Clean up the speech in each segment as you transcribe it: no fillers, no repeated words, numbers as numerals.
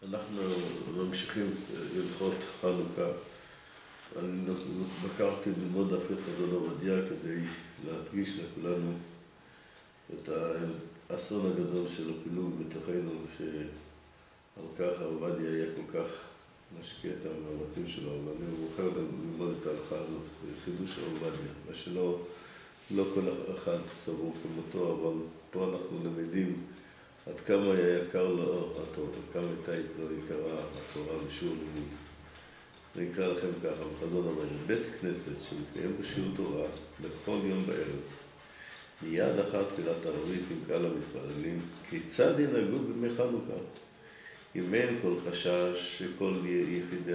אנחנו ממשיכים ללכות חנוכה. אני בקרתי ללמוד דף את חזון עובדיה כדי להדגיש לכולנו את האסון הגדול של הפילוג בתוכנו, שעל כך עובדיה היה כל כך משקיע את המאמצים שלו, ואני בוחר ללמוד את ההלכה הזאת, חידוש עובדיה, מה שלא כל אחד סבור כמותו, אבל פה אנחנו למדים עד כמה היה יקר לו התורה, כמה הייתה לו יקרה התורה בשיעור לימוד. אני אקרא לכם ככה, בחזון עובדיה, בית כנסת שמתקיים בשיעור תורה בכל יום בערב, מיד אחר תפילת ערבית עם קהל המתפללים, כיצד ינהגו בימי חנוכה? אם אין כל חשש שכל יחידי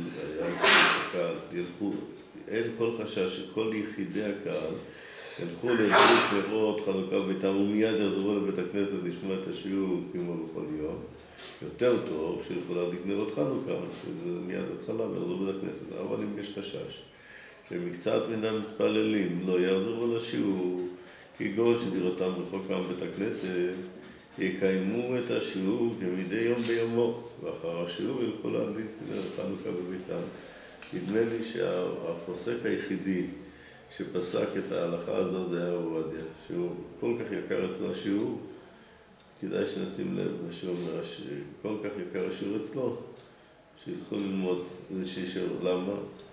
הקהל ילכו, אין כל חשש שכל יחידי הקהל ילכו להדליק נרות חנוכה בביתם ומיד יחזרו לבית הכנסת לשמוע את השיעור כמו בכל יום. יותר טוב שילכו להדליק נרות חנוכה, זה מיד התחלה ויחזרו לבית הכנסת. אבל אם יש חשש שמקצת מן המתפללים לא יחזרו לשיעור, כגון שדירתם רחוקה מבית הכנסת, יקיימו את השיעור כמדי יום ביומו, ואחר השיעור ילכו להדליק נרות חנוכה בביתם. נדמה לי שהפוסק היחידי שפסק את ההלכה הזאת זה היה עובדיה, שהוא כל כך יקר אצלו השיעור, כדאי שנשים לב שהוא אומר שכל כך יקר השיעור אצלו, שילכו ללמוד איזושהי שיעור. למה?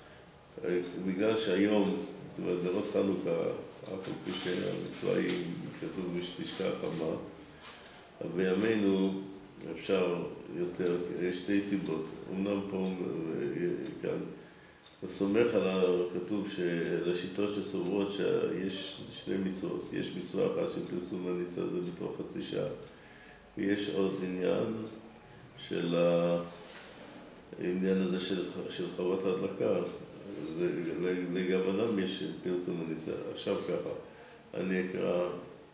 בגלל שהיום, זאת אומרת, נרות חנוכה, אף על פי שהמצווה היא כתוב בשתשכה חמה, אבל בימינו אפשר יותר, יש שתי סיבות. אמנם פה כאן, הוא סומך על הכתוב לשיטות שסוברות שיש שני מצוות. יש מצווה אחת של פרסום הניסה, זה בתוך חצי שעה. ויש עוד עניין של העניין הזה של חובת ההדלקה. גם אדם יש פרסום הניסה. עכשיו ככה, אני אקרא,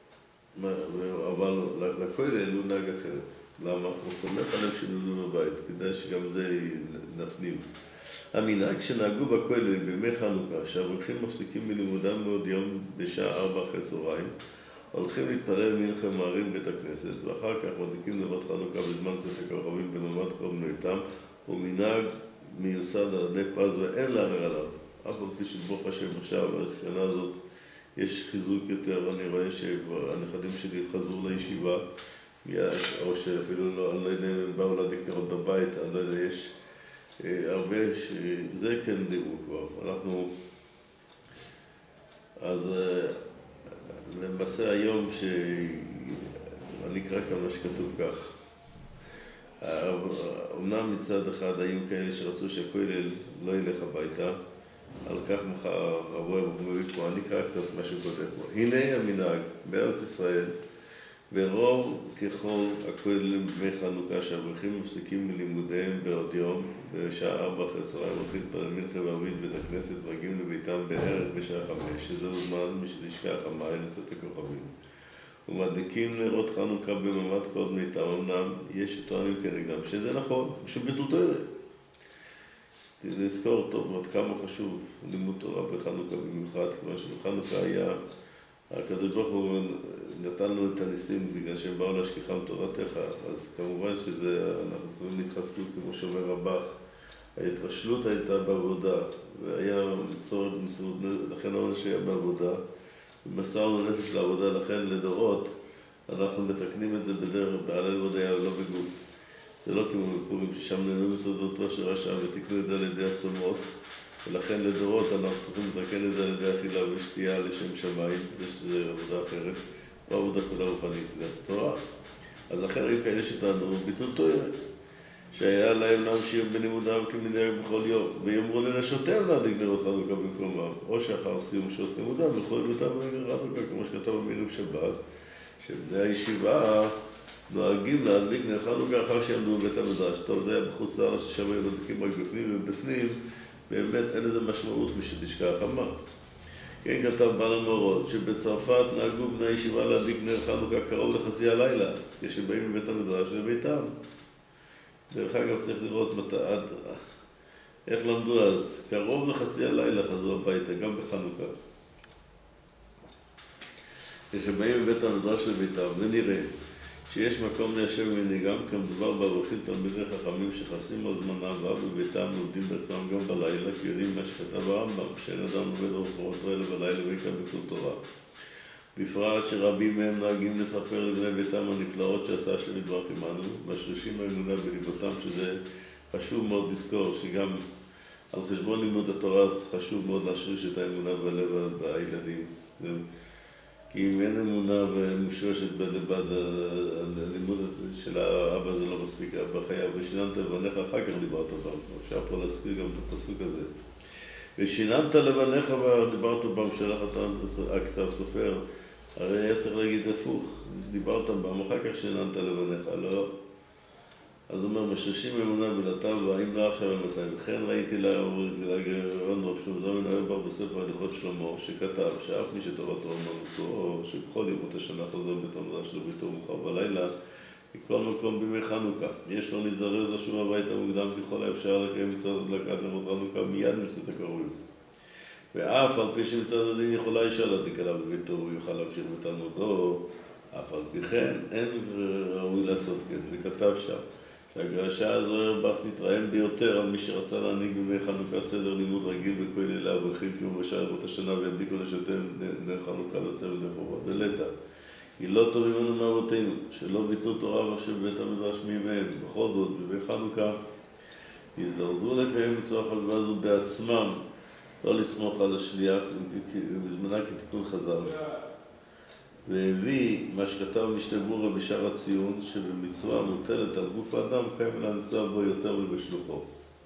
אבל לכולל הוא נהג אחרת. למה? הוא סומך עליהם שנולדו בבית, כדאי שגם זה נפנים. המנהג שנהגו בכולל בימי חנוכה, שהאברכים מפסיקים מלימודם בעוד יום בשעה 4 אחרי צהריים, הולכים להתפלל מנחה מעריב בית הכנסת, ואחר כך מדליקים נרות חנוכה בזמן צאת הכוכבים במעמד כל בניתם, הוא מנהג מיוסד על ידי פז ואין לערער עליו. אף על פי שברוך השם עכשיו, בשנה הזאת יש חיזוק יותר, אני רואה שהנכדים שלי חזרו לישיבה, או שאפילו לא, אני לא יודע אם הם באו להדליק נרות בבית, אני לא יודע, יש הרבה שזה כן דיברו כבר. אנחנו, אז למעשה היום שאני אקרא כאן מה שכתוב כך. אמנם מצד אחד היו כאלה שרצו שהכולל לא ילך הביתה, על כך מחר רבו מביא פה, אני אקרא קצת מה שהוא כותב פה. הנה המנהג בארץ ישראל, ברוב ככל הכוללים בימי חנוכה שהאברכים מפסיקים מלימודיהם בעוד יום בשעה 4 אחרי צהריים הולכים להתפלל מנחה וערבית בית הכנסת ומגיעים לביתם בערב בשעה 5, שזהו זמן לשכה חמה אל צאת הכוכבים, ומדליקים נרות חנוכה במעמד קוד מיתם. אמנם יש שטוענים כנגדם שזה נכון, משום ביטול תורה. לזכור טוב עד כמה חשוב לימוד תורה בחנוכה במיוחד, כיוון שבחנוכה היה הקדוש ברוך הוא נתן לנו את הניסים בגלל שהם באו להשכיחם תורתך, אז כמובן שזה, אנחנו צריכים להתחזקות כמו שאומר רבך. ההתרשלות הייתה בעבודה, והיה צורך במסירות, לכן העונש היה בעבודה, ומסרנו נפש לעבודה, לכן לדורות אנחנו מתקנים את זה בדרך, בהלל הודיה ולא בגוף. זה לא כמו בפורים ששם נהנו מסעודות של רשע ותקנו את זה על ידי הצומות, ולכן לדורות אנחנו צריכים לתקן את זה על ידי אכילה ושתייה לשם שמיים, זו עבודה אחרת, או עבודה כולה רוחנית, זה תורה. אז לכן היו כאלה שטענו ביטול תורה, שהיה להם להמשיך בלימודם כמנהג בכל יום, ויאמרו לנשותיהם להדליק נרות חנוכה במקומם, או שאחר סיום שעות לימודם ילכו לביתם ונרות חנוכה, כמו שכתב המעריב שבת, שבני הישיבה נוהגים להדליק נרות חנוכה אחר שיעמדו בבית המדרש. טוב, זה היה בחוץ לארץ ששם היו מדליקים רק בפנים, ובפנים באמת אין לזה משמעות משתשכה חמה. כן, כתב בעל המאורות שבצרפת נהגו בני הישיבה להדליק נר חנוכה קרוב לחצי הלילה, כשבאים מבית המדרש לביתם. דרך אגב צריך לראות איך למדו אז. קרוב לחצי הלילה חזרו הביתה, גם בחנוכה. כשבאים מבית המדרש לביתם, ונראה שיש מקום ליישב מנהיגם, כמדובר באברכים תלמידי חכמים שחסים על זמנם ואף בביתם לומדים בעצמם גם בלילה, כי יודעים מה שכתב הרמב"ם, שאין אדם לומד אורחות האלה בלילה ויקרא ביטול תורה. בפרט שרבים מהם נוהגים לספר לבני ביתם הנפלאות שעשה השם יתברך עמנו, משרישים האמונה בליבותם, שזה חשוב מאוד לזכור, שגם על חשבון לימוד התורה חשוב מאוד להשריש את האמונה בלב הילדים. כי אם אין אמונה ומושרשת בד הלימוד של האבא זה לא מספיק, האבא חייב, ושיננת לבניך, אחר כך דיברת בם. אפשר פה להזכיר גם את הפסוק הזה. ושיננת לבניך ודיברת בם, שלח אתה הכתב סופר, הרי היה צריך להגיד הפוך, דיברת בם, אחר כך שיננת לבניך, לא. אז הוא אומר, משרישים אמונה בלעתיו, והאם לא עכשיו המתי. וכן ראיתי לגאון רב שלמה זלמן אוירבך בספר הליכות שלמה, שכתב שאף מי שתורתו אומנותו, או שבכל ימות השנה חוזר בית המדרש לביתו מאוחר בלילה, בכל מקום בימי חנוכה. יש לו להזדרז לשוב הביתה מוקדם ככל האפשר לקיים מצוות הדלקת נרות חנוכה מיד עם צאת הקרוי. ואף על פי שמצד הדין יכולה אישה להדליק עליו בביתו, הוא יוכל להמשיך בתלמודו, אף על פי כן אין ראוי לעשות כן, וכתב שם. שהגרשה הזו אוירבך נתרעם ביותר על מי שרצה להנהיג בימי חנוכה סדר לימוד רגיל בכוללי האברכים כי הוא משל ימות השנה וידליקו נשותיהם נר חנוכה לצוות לחובות. דלתא, כי לא טובים אנו מאבותינו, שלא ביטלו תורה שבבית המדרש מימיהם. בכל זאת, בימי חנוכה יזדרזו לקיים מצווה חשובה זו בעצמם, לא לסמוך על השליח, בזמנה כתיקון חז"ל. והביא מה שכתב משנה ברורה בשאר הציון, שבמצווה מוטלת על גוף האדם, קיים לה מצווה בו יותר מבשלוחו.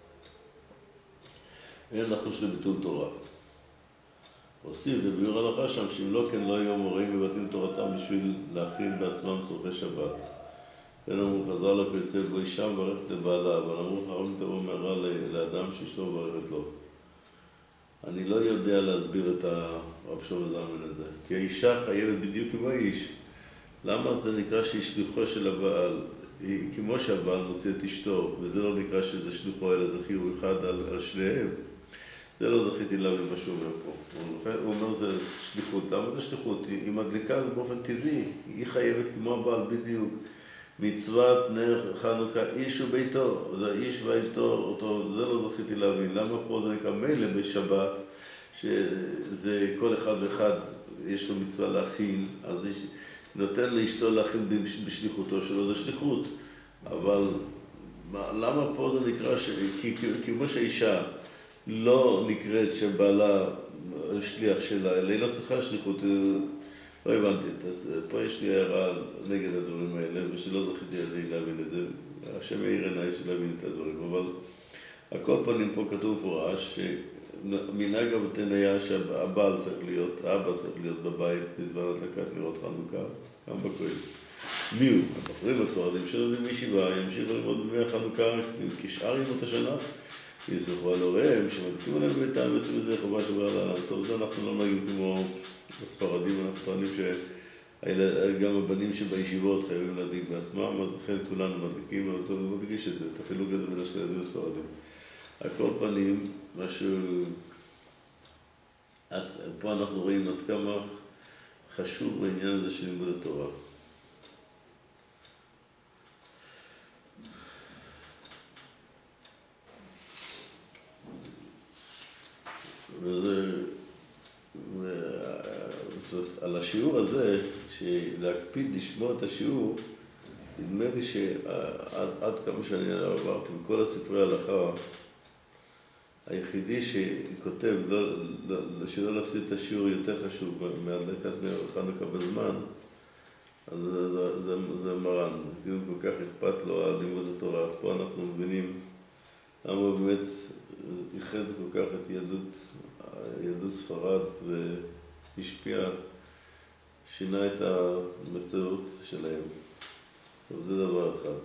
אין לחוש לביטול תורה. הוסיף בביאור הלכה שם, שאם לא כן לא היו מוראים מבטלים תורתם בשביל להכין בעצמם צורכי שבת. כן אמרו חז"ל לך יוצא בו אישה מברכת לבעלה, אבל אמרו חכמים תבוא מהרע לאדם שאשתו מברכת לו. אני לא יודע להסביר את הרב שלמה זלמן הזה, כי האישה חייבת בדיוק כמו האיש. למה זה נקרא שהיא שלוחו של הבעל? כמו שהבעל מוציא את אשתו, וזה לא נקרא שזה שלוחו, אלא זה חיוב אחד על שניהם. זה לא זכיתי להבין מה שהוא אומר פה. הוא אומר זה שליחות. למה זה שליחות? היא מדליקה באופן טבעי, היא חייבת כמו הבעל בדיוק. מצוות נר חנוכה, איש וביתו, זה איש ואיתו, זה לא זכיתי להבין. למה פה זה נקרא מילא בשבת, שזה כל אחד ואחד יש לו מצווה להכין, אז נותן לאשתו להכין בשליחותו שלו, זה שליחות. אבל למה פה זה נקרא, כי כמו שהאישה לא נקראת שבעלה שליח שלה, אלא היא לא צריכה שליחות, לא הבנתי, אז פה יש לי הערה נגד הדברים האלה, ושלא זכיתי להבין את זה. השם העיר עיניי שלהבין את הדברים, אבל הכל פנים פה כתוב מפורש, שמנהג אבותינו היה שהבעל צריך להיות, האבא צריך להיות בבית בזמן הדלקת נרות חנוכה, גם בכהן. מי הוא? הבחורים הספרדים שלומדים בישיבה, ימשיכו ללמוד בימי החנוכה כשאר ימות השנה, ויסמכו על הוריהם, שמדליקים עליהם בביתם, יוצאים מזה חובה שבא להלן. טוב, זה אנחנו לא נגיד כמו הספרדים, אנחנו טוענים שגם הבנים שבישיבות חייבים להדליק בעצמם, לכן כולנו מדליקים, אבל קודם מדגיש את זה, את החילוק הזה בין אשכנזים וספרדים. על כל פנים, משהו... פה אנחנו רואים עד כמה חשוב בעניין הזה של לימוד התורה. וזה... על השיעור הזה, שלהקפיד לשמוע את השיעור, נדמה לי שעד כמה שאני עברתי בכל הספרי ההלכה, היחידי שכותב שלא להפסיד את השיעור יותר חשוב מהדלקת נר חנוכה בזמן, אז זה מרן. כאילו כל כך אכפת לו על לימוד התורה. פה אנחנו מבינים למה הוא באמת איחד כל כך את יהדות ספרד והשפיע, שינה את המציאות שלהם. טוב, זה דבר אחד.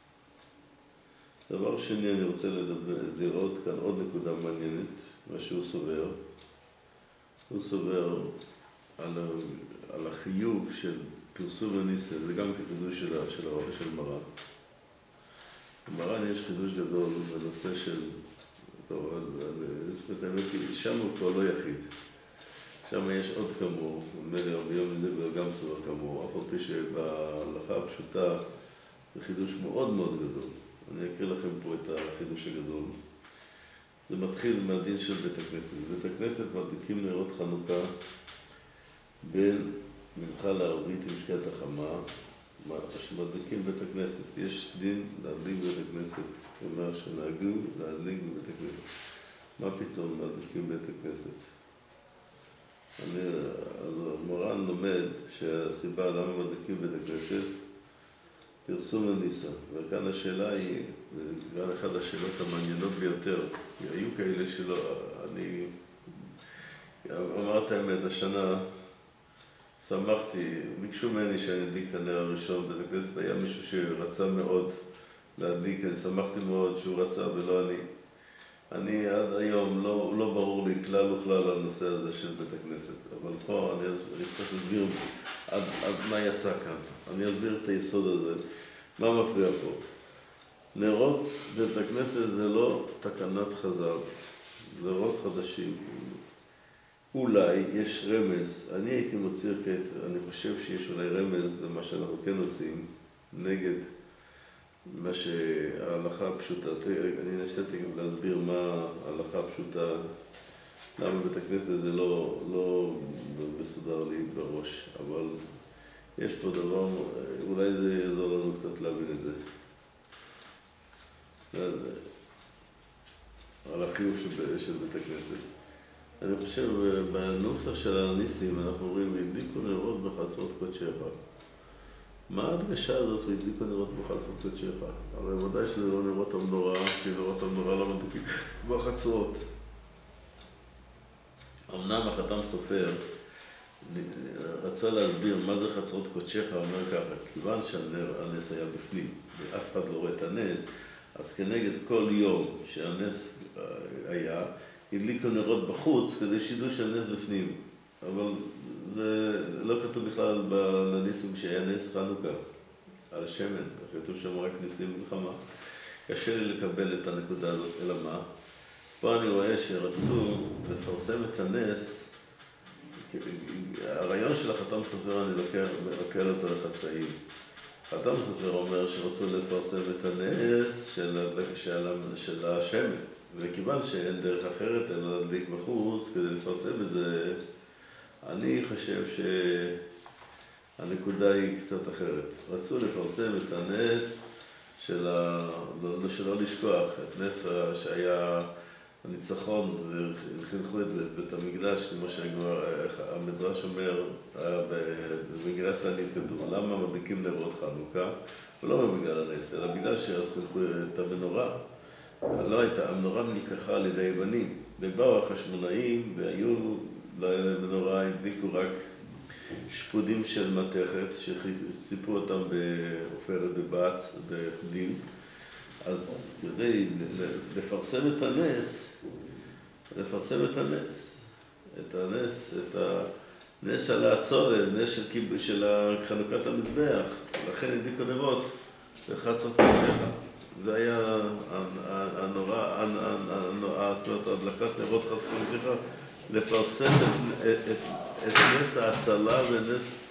דבר שני, אני רוצה לראות כאן עוד נקודה מעניינת, מה שהוא סובר. הוא סובר על החיוב של פרסום הניסה, זה גם כחידוש של מרן. במרן יש חידוש גדול בנושא של... טוב, האמת, שם הוא כבר לא יחיד. שם יש עוד כמוהו, ביום הזה גם סובר כמוהו, אף על פי שבהלכה הפשוטה זה חידוש מאוד מאוד גדול. אני אקריא לכם פה את החידוש הגדול. זה מתחיל מהדין של בית הכנסת. בבית הכנסת מדליקים נרות חנוכה בין מנחה לערבית עם שקיעת החמה, שמדליקים בית הכנסת. יש דין להדליק בבית הכנסת, כלומר שנהגו להדליק בבית הכנסת. מה פתאום מדליקים בבית הכנסת? אז המורן לומד שהסיבה למה מדליקים בבית הכנסת פרסום הניסה, וכאן השאלה היא, גם אחת השאלות המעניינות ביותר, היו כאלה שלא, אני אמרת האמת, השנה שמחתי, ביקשו ממני שאני אדליק את הנר הראשון בבית הכנסת, היה מישהו שרצה מאוד להדליק, אני שמחתי מאוד שהוא רצה ולא אני. אני עד היום לא ברור לי כלל וכלל על הנושא הזה של בית הכנסת, אבל פה אני קצת אסביר עד מה יצא כאן. אני אסביר את היסוד הזה. מה מפריע פה? נרות בית הכנסת זה לא תקנת חז"ל, נרות חדשים. אולי יש רמז, אני הייתי מוציא כעת, אני חושב שיש אולי רמז למה שאנחנו כן עושים, נגד מה שההלכה הפשוטה, אני ניסיתי גם להסביר מה ההלכה הפשוטה, למה בית הכנסת זה לא מסודר לי בראש, אבל יש פה דבר, אולי זה יעזור לנו קצת להבין את זה. על החיוב של בית הכנסת. אני חושב, בנוסח של הניסים אנחנו אומרים, הדליקו נרות בחצרות קודשך. מה ההדגשה הזאת והדליקו נרות בחצרות קודשך? הרי ודאי שזה לא נרות המנורה, כי נרות המנורה לא מדליקים בחצרות. אמנם החתם סופר רצה להסביר מה זה חצרות קודשך, אומר ככה, כיוון שהנס היה בפנים ואף אחד לא רואה את הנס, אז כנגד כל יום שהנס היה, הדליקו נרות בחוץ כדי שידעו שהנס בפנים. אבל זה לא כתוב בכלל בניסים שהיה נס חנוכה, על השמן, כתוב שם רק ניסים מלחמה. קשה לי לקבל את הנקודה הזאת, אלא מה? פה אני רואה שרצו לפרסם את הנס, הרעיון של החתם סופר אני לוקח אותו לחצאים. חתם סופר אומר שרצו לפרסם את הנס של השמן, וכיוון שאין דרך אחרת אלא להדליק בחוץ כדי לפרסם את זה, אני חושב שהנקודה היא קצת אחרת. רצו לפרסם את הנס שלא לשכוח, את נס שהיה הניצחון, וחינכו את בית המקדש, כמו שהמדרש אומר, במגילת תענית כתוב, למה מדליקים נרות חנוכה? ולא בגלל הנס, אלא בגלל שאז חינכו את המנורה. לא הייתה, המנורה נלקחה על ידי יוונים, ובאו החשמונאים והיו למנורה, הדליקו רק שפודים של מתכת, שסיפו אותם בעופרת, בבץ, בחדים. אז כדי לפרסם את הנס של הצולת, נס של חנוכת המזבח, לכן הדליקו נרות בחצרות קודשך. זה היה הדלקת נרות חצרות קודשך, לפרסם את נס ההצלה ונס,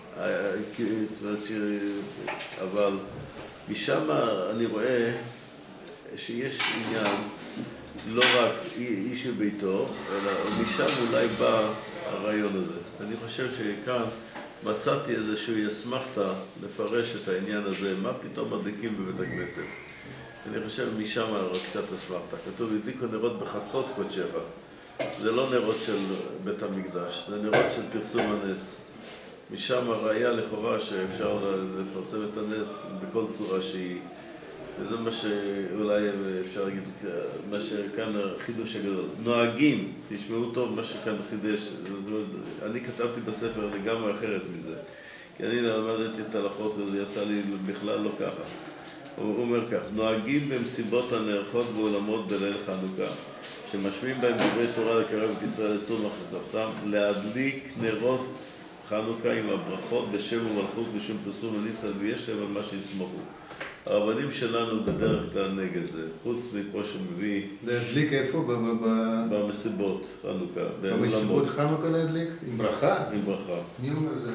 אבל משם אני רואה שיש עניין לא רק איש וביתו, אלא משם אולי בא הרעיון הזה. אני חושב שכאן מצאתי איזושהי אסמכתה לפרש את העניין הזה, מה פתאום מדליקים בבית הכנסת. אני חושב משם רק קצת אסמכתה. כתוב, הדליקו נרות בחצרות קודשך. זה לא נרות של בית המקדש, זה נרות של פרסום הנס. משם הראיה לכאורה שאפשר לפרסם את הנס בכל צורה שהיא. וזה מה שאולי אפשר להגיד, מה שכאן החידוש הגדול. נוהגים, תשמעו טוב מה שכאן חידש. אני כתבתי בספר לגמרי אחרת מזה. כי אני למדתי את הלכות וזה יצא לי בכלל לא ככה. הוא אומר כך, נוהגים במסיבות הנערכות באולמות בליל חנוכה, שמשמיעים בהם דברי תורה לקרב את ישראל לצום מחשפתם, להדליק נרות חנוכה עם הברכות בשם ומלכות בשם פרסום וניסה, ויש להם על מה שיסמכו. הרבנים שלנו בדרך כלל נגד זה, חוץ מפה שמביא... להדליק איפה? במסיבות חנוכה. במסיבות חנוכה להדליק? עם ברכה? עם ברכה. מי אומר זה?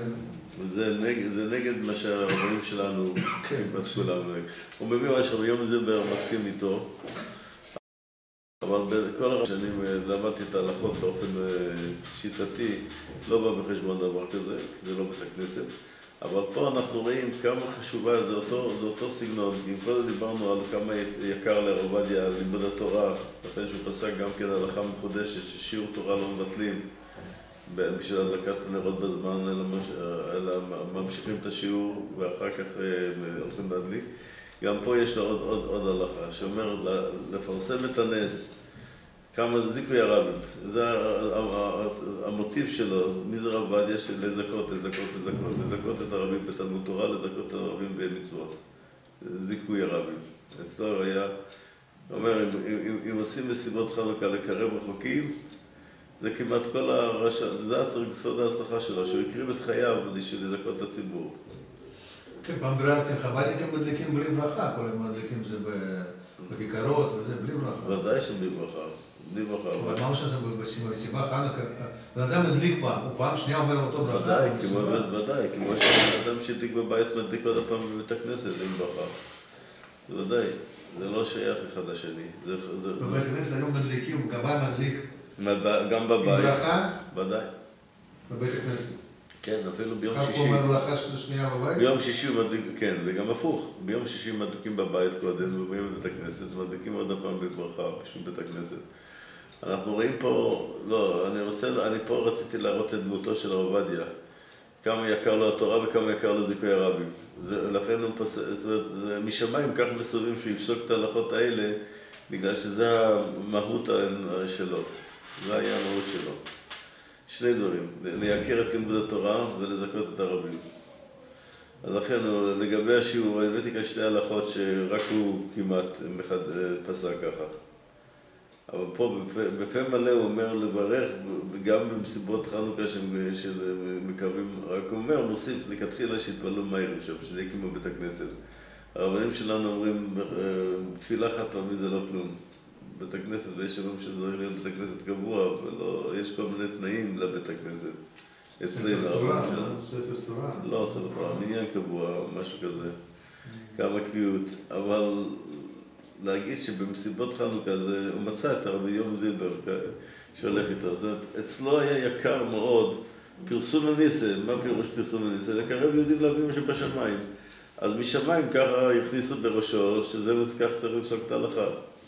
זה נגד מה שהרבנים שלנו בדקו לנו. הוא מביא מה שביום זילבר מסכים איתו, אבל בכל הרב שנים למדתי את ההלכות באופן שיטתי, לא בא בחשבון דבר כזה, כי זה לא בית הכנסת. אבל פה אנחנו רואים כמה חשובה, זה אותו סגנון. אם קודם דיברנו על כמה יקר לרב עובדיה לימוד התורה, לכן שהוא פסק גם כן הלכה מחודשת, ששיעור תורה לא מבטלים בשביל הדלקת הנרות בזמן, אלא ממשיכים את השיעור ואחר כך הולכים להדליק. גם פה יש לו עוד הלכה, שאומר לפרסם את הנס, כמה זיכוי הרבים. זה המוטיב שלו, מי זה רב עובדיה של לזכות את הרבים בתלמוד תורה, לזכות את הרבים במצוות. זיכוי הרבים. אצלו היה, אומר, אם עושים מסיבות חנוכה לקרב רחוקים, זה כמעט כל זה סוד ההצלחה שלו, שהוא הקריב את חייו בשביל לזכות את הציבור. כן, פעם בארצים חב"דניקים מדליקים בלי ברכה, כל הם מדליקים זה בכיכרות וזה בלי ברכה. ודאי שבלי ברכה. אבל מה שזה בסיבה חנוכה, בן אדם מדליק פעם, הוא פעם שנייה אומר אותו ברכה. ודאי, כמו שבן אדם שהדליק בבית מדליק עוד הפעם בבית הכנסת עם ברכה. ודאי, זה לא שייך אחד לשני. בבית הכנסת היום מדליקים, גבאי מדליק. גם בבית. עם ברכה? ודאי. בבית הכנסת. כן, אפילו ביום שישי. הוא אומר ברכה שנייה בבית? ביום שישי מדליקים, כן, וגם הפוך. ביום שישי מדליקים בבית קודם, ובאים בבית הכנסת, מדליקים עוד הפעם בברכה, בשביל בית הכנסת. אנחנו רואים פה, לא, אני פה רציתי להראות את דמותו של הרב עובדיה. כמה יקר לו התורה וכמה יקר לו זיכוי הרבים. לכן הוא משמיים כך מסובים שהוא יפסוק את ההלכות האלה, בגלל שזה המהות שלו. זה היה המהות שלו. שני דברים, לייקר את לימוד התורה ולזכות את הרבים. אז לכן, לגבי השיעור, הבאתי כאן שתי הלכות שרק הוא כמעט פסק ככה. אבל פה בפה מלא הוא אומר לברך, גם במסיבות חנוכה שמקרבים, רק הוא אומר, מוסיף לכתחילה שהתפללו מהר שם, שזה כמו בית הכנסת. הרבנים שלנו אומרים, תפילה חד פעמי זה לא כלום. בית הכנסת, ויש אומרים שזה צריך להיות בית הכנסת קבוע, אבל יש כל מיני תנאים לבית הכנסת. אצלנו, הרבנים שלנו. ספר תורה. לא, ספר תורה, מניין קבוע, משהו כזה. כמה קביעות, אבל להגיד שבמסיבות חנוכה הוא מצא את הרבי יום זילבר שהולך איתו. זאת אומרת, אצלו היה יקר מאוד פרסום הניסה. מה פירוש פרסום הניסה? לקרב יהודים לאבינו שבשמיים. אז משמיים ככה הכניסו בראשו, שזה כך צריך לפסוק את ההלכה.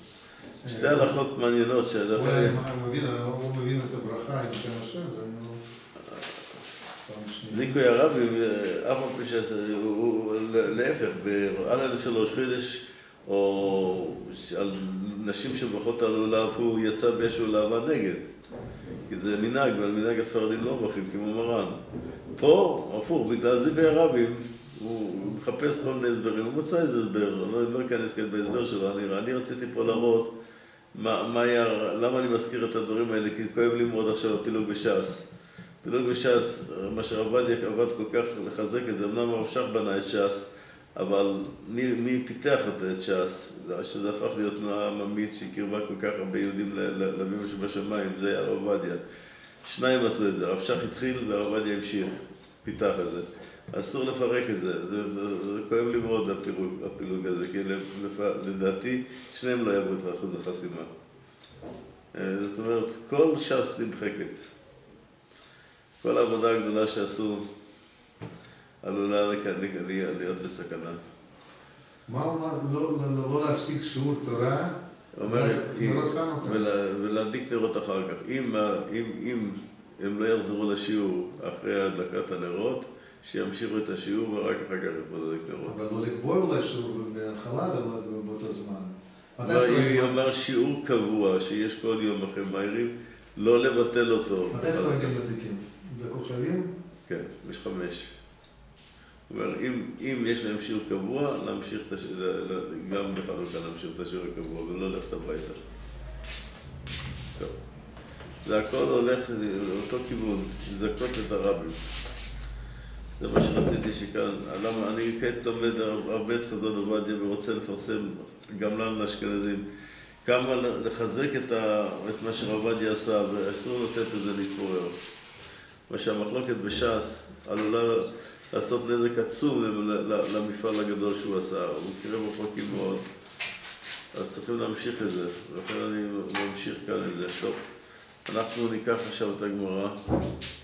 שתי הלכות מעניינות של... הוא מבין את הברכה עם שם השם, זיכוי הרבים, אף פעם שהוא להפך, בעלה לשלוש חידש, או על נשים שברכות על עולב, הוא יצא באיזשהו להבה נגד. כי זה מנהג, ועל מנהג הספרדים לא מברכים, כמו מרן. פה, הפוך, בגלל זיכוי הרבים, הוא מחפש כל מיני הסברים, הוא מצא איזה הסבר, אני לא אכנס כאן בהסבר שלו, אני רציתי פה להראות למה אני מזכיר את הדברים האלה, כי כואב לי מאוד עכשיו הפילוג בש"ס. פילוג בש"ס, מה שרב עובדיה עבד כל כך לחזק את זה, אמנם הרב שך בנה את ש"ס, אבל מי פיתח את ש"ס, שזה הפך להיות תנועה עממית שהקרבה כל כך הרבה יהודים לאבינו שבשמיים, זה היה הרב עובדיה. שניים עשו את זה, הרב שך התחיל והרב עובדיה המשיך, פיתח את זה. אסור לפרק את זה, זה כואב לי מאוד הפילוג הזה, כי לדעתי שניהם לא יעברו את אחוז החסימה. זאת אומרת, כל ש"ס נמחקת. כל העבודה הגדולה שעשו עלולה להיות בסכנה. מה אומר? לא להפסיק שיעור תורה? ולהדליק נרות אחר כך. אם הם לא יחזרו לשיעור אחרי הדלקת הנרות, שימשיכו את השיעור ורק אחר כך יפעלו להדליק נרות. אבל לא לקבוע אולי שיעור בהתחלה באותו זמן. היא אומר שיעור קבוע שיש כל יום אחרי מהירים, לא לבטל אותו. מתי ספרדים מדליקים? בכוכבים? כן, יש 5. זאת אומרת, אם יש להם שיעור קבוע, להמשיך גם בחנוכה להמשיך את השיעור הקבוע ולא ללכת הביתה. טוב. זה הכל הולך לאותו כיוון, לזכות את הרבים. זה מה שרציתי שכאן, למה אני כעת לומד הרבה את חזון עובדיה ורוצה לפרסם גם לנו לאשכנזים כמה לחזק את מה שרב עובדיה עשה, ואסור לתת לזה להתפורר. מה שהמחלוקת בש"ס עלולה לעשות נזק עצום למפעל הגדול שהוא עשה, הוא קרב רחוקים מאוד, אז צריכים להמשיך את זה, ולכן אני ממשיך כאן את זה. טוב, אנחנו ניקח עכשיו את הגמרא.